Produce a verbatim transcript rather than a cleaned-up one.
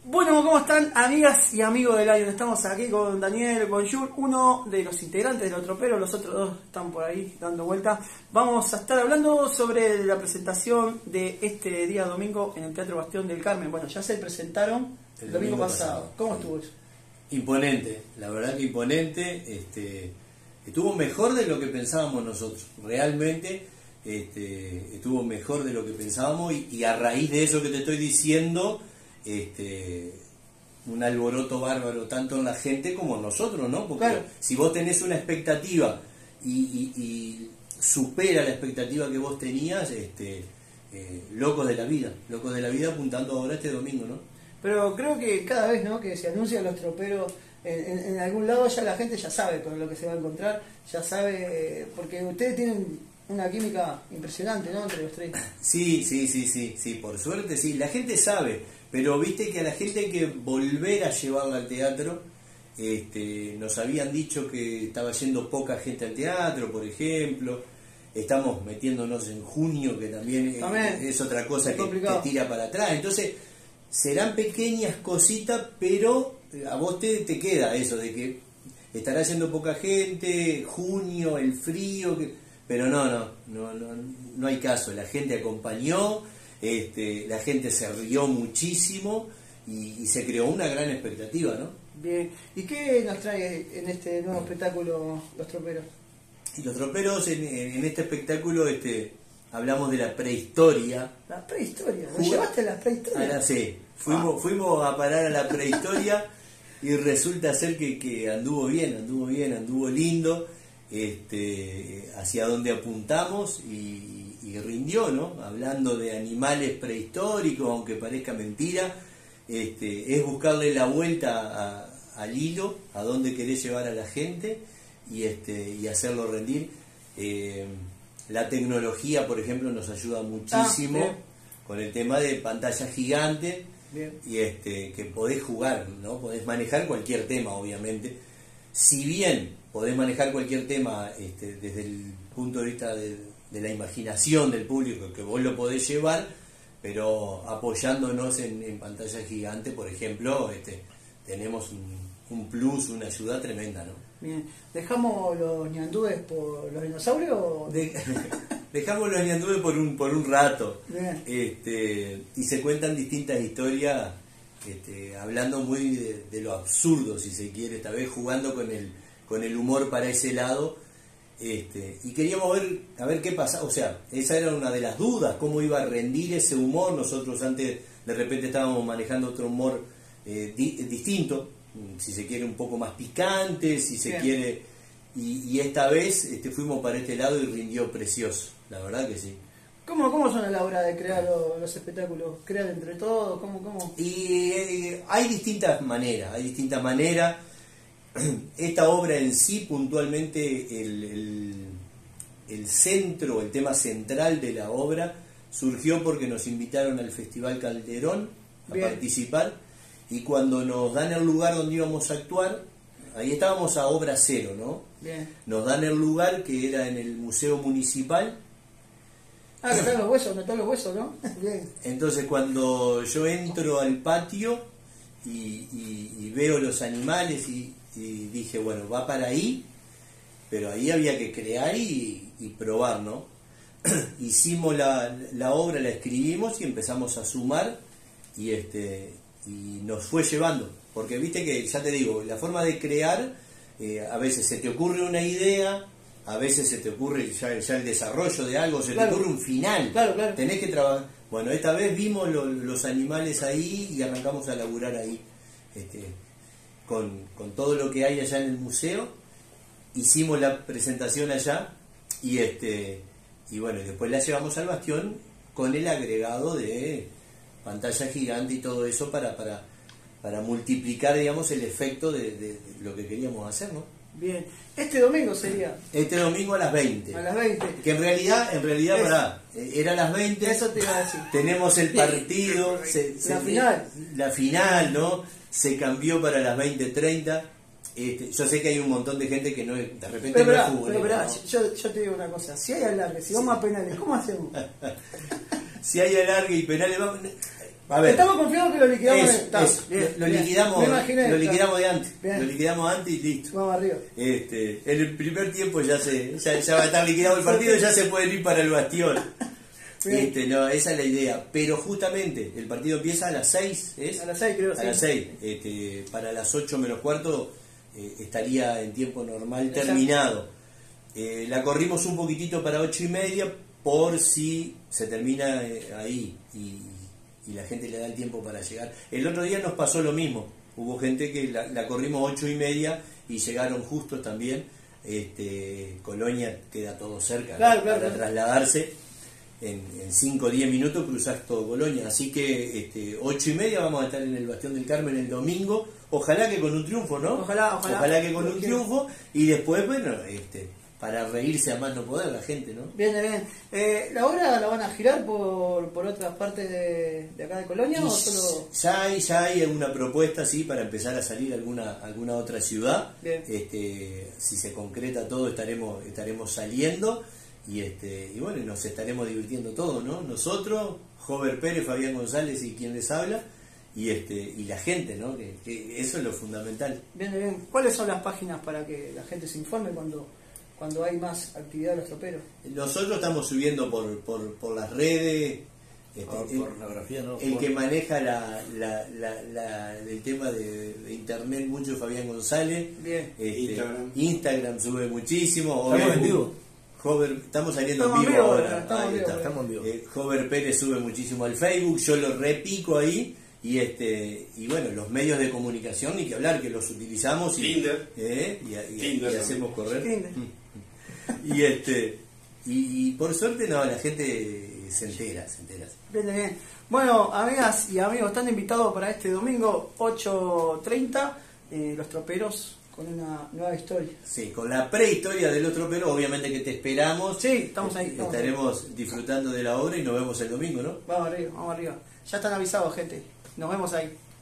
Bueno, ¿cómo están, amigas y amigos del año? Estamos aquí con Daniel Bonjour, uno de los integrantes de Los Troperos, los otros dos están por ahí dando vuelta. Vamos a estar hablando sobre la presentación de este día domingo en el Teatro Bastión del Carmen. Bueno, ya se presentaron el, el domingo, domingo pasado. pasado. ¿Cómo sí. estuvo eso? Imponente, la verdad que imponente. Este, estuvo mejor de lo que pensábamos nosotros, realmente este, estuvo mejor de lo que pensábamos y, y a raíz de eso que te estoy diciendo... Este, un alboroto bárbaro tanto en la gente como en nosotros, ¿no? Porque claro, si vos tenés una expectativa y, y, y supera la expectativa que vos tenías, este, eh, locos de la vida, locos de la vida apuntando ahora este domingo, ¿no? Pero creo que cada vez, ¿no?, que se anuncian Los Troperos en, en, en algún lado, ya la gente ya sabe con lo que se va a encontrar, ya sabe, porque ustedes tienen una química impresionante, ¿no?, entre los tres. Sí, sí, sí, sí, sí, por suerte sí, la gente sabe. Pero viste que a la gente hay que volver a llevarla al teatro. Este, nos habían dicho que estaba yendo poca gente al teatro, por ejemplo. Estamos metiéndonos en junio, que también, también es, es otra cosa es que, que tira para atrás. Entonces, serán pequeñas cositas, pero a vos te, te queda eso de que estará yendo poca gente, junio, el frío, que, pero no, no, no, no, no hay caso. La gente acompañó. Este, la gente se rió muchísimo y, y se creó una gran expectativa, ¿no? Bien, ¿y qué nos trae en este nuevo espectáculo Los Troperos? Y Los Troperos en, en este espectáculo este, hablamos de la prehistoria. La prehistoria, ¿nos llevaste a la prehistoria? Ahora sí, fuimos, ah. fuimos a parar a la prehistoria y resulta ser que, que anduvo bien, anduvo bien, anduvo lindo, este, hacia donde apuntamos y y rindió, ¿no? Hablando de animales prehistóricos, aunque parezca mentira, este, es buscarle la vuelta a, al hilo, a dónde querés llevar a la gente y, este, y hacerlo rendir. Eh, la tecnología, por ejemplo, nos ayuda muchísimo ah, con el tema de pantalla gigante y este, que podés jugar, ¿no? Podés manejar cualquier tema, obviamente. Si bien podés manejar cualquier tema este, desde el punto de vista de de la imaginación del público, que vos lo podés llevar, pero apoyándonos en, en pantalla gigante, por ejemplo, este, tenemos un, un plus, una ayuda tremenda, ¿no? Bien, ¿dejamos los ñandúes por los dinosaurios? De, dejamos los ñandúes por un, por un rato. Este, y se cuentan distintas historias, este, hablando muy de, de lo absurdo, si se quiere, esta vez jugando con el, con el humor para ese lado. Este, y queríamos ver a ver qué pasa, o sea, esa era una de las dudas, cómo iba a rendir ese humor. Nosotros antes de repente estábamos manejando otro humor eh, di, distinto, si se quiere un poco más picante, si se Bien. quiere, y, y esta vez este, fuimos para este lado y rindió precioso, la verdad que sí. ¿Cómo, cómo son a la hora de crear los, los espectáculos? ¿Crean entre todos? ¿Cómo, cómo? Y eh, hay distintas maneras, hay distintas maneras. Esta obra en sí, puntualmente, el, el, el centro, el tema central de la obra, surgió porque nos invitaron al Festival Calderón a Bien. participar, y cuando nos dan el lugar donde íbamos a actuar, ahí estábamos a obra cero, ¿no? Bien. Nos dan el lugar que era en el Museo Municipal. Ah, que están los huesos, no están los huesos, ¿no? Bien. Entonces cuando yo entro al patio y, y, y veo los animales y y dije, bueno, va para ahí, pero ahí había que crear y, y probar, ¿no? Hicimos la, la obra, la escribimos y empezamos a sumar y este y nos fue llevando, porque viste que, ya te digo, la forma de crear, eh, a veces se te ocurre una idea, a veces se te ocurre ya, ya el desarrollo de algo, se claro. te ocurre un final, claro, claro. tenés que trabajar. Bueno, esta vez vimos lo, los animales ahí y arrancamos a laburar ahí, este Con, con todo lo que hay allá en el museo. Hicimos la presentación allá y este y bueno, después la llevamos al Bastión con el agregado de pantalla gigante y todo eso para para, para multiplicar, digamos, el efecto de, de, de lo que queríamos hacer, ¿no? Bien, este domingo sería este domingo a las veinte, a las veinte, que en realidad en realidad para era a las veinte. Eso te iba a decir. Tenemos el partido, se, se, la final la final, ¿no? Se cambió para las veinte treinta. Este, yo sé que hay un montón de gente que no de repente pero, no pero, es fútbol. Pero, pero, ¿no? yo, yo te digo una cosa, si hay alargue, si vamos sí. a penales, ¿cómo hacemos? Si hay alargue y penales, vamos, A ver, estamos confiados que lo liquidamos. es, está, es, bien, lo, bien. liquidamos, Me imaginé, lo está. liquidamos de antes. Bien. Lo liquidamos antes y listo. Vamos arriba. Este, en el primer tiempo ya se ya, ya va a estar liquidado el partido, ya se pueden ir para el bastión. Este, no, esa es la idea. Pero justamente el partido empieza a las seis, ¿es? A las seis creo. A sí. las seis. Este, para las ocho menos cuarto eh, estaría en tiempo normal Exacto. terminado. Eh, la corrimos un poquitito para ocho y media por si se termina eh, ahí y, y la gente le da el tiempo para llegar. El otro día nos pasó lo mismo. Hubo gente que la, la corrimos ocho y media y llegaron justos también. Este, Colonia queda todo cerca, claro, ¿no? claro, Para claro. trasladarse en cinco o diez minutos cruzás todo Colonia. Así que este, ocho y media vamos a estar en el Bastión del Carmen el domingo. Ojalá que con un triunfo, ¿no? Ojalá, ojalá. Ojalá que con un Porque- triunfo. Y después, bueno, este, para reírse a más no poder la gente, ¿no? Bien, bien. Eh, ¿La obra la van a girar por, por otras partes de, de acá de Colonia Y o solo...? ya hay, ya hay alguna propuesta, sí, para empezar a salir a alguna, alguna otra ciudad. Bien. Este, si se concreta todo, estaremos, estaremos saliendo y este, y bueno, nos estaremos divirtiendo todos, ¿no? Nosotros, Jover Pérez, Fabián González y quien les habla, y este, y la gente, ¿no? Que, que eso es lo fundamental. Bien, bien. ¿Cuáles son las páginas para que la gente se informe cuando, cuando hay más actividad de los troperos? Nosotros estamos subiendo por, por, por las redes. Este, Por el- pornografía, ¿no? El Por- que maneja la, la, la, la- el tema de, de internet mucho es Fabián González. Bien. Este, Instagram. Instagram sube muchísimo. ¿Estamos Obvio, en vivo? Hover, estamos saliendo Estamos en en vivo vivo, ahora. estamos Ahí en vivo, está. estamos en vivo. Eh, Hover Pérez sube muchísimo al Facebook, yo lo repico ahí. Y este y bueno, los medios de comunicación, ni que hablar, que los utilizamos y, Tinder. eh, y, y- Tinder y también. hacemos correr. Tinder. Y este y, y por suerte no, la gente se entera, se entera. Bien, bien. Bueno, amigas y amigos, están invitados para este domingo ocho treinta, eh, los troperos con una nueva historia. Sí, con la prehistoria del otro pero obviamente que te esperamos. Sí, estamos ahí, estamos Estaremos disfrutando de la obra y nos vemos el domingo, ¿no? Vamos arriba, vamos arriba. Ya están avisados, gente. Nos vemos ahí.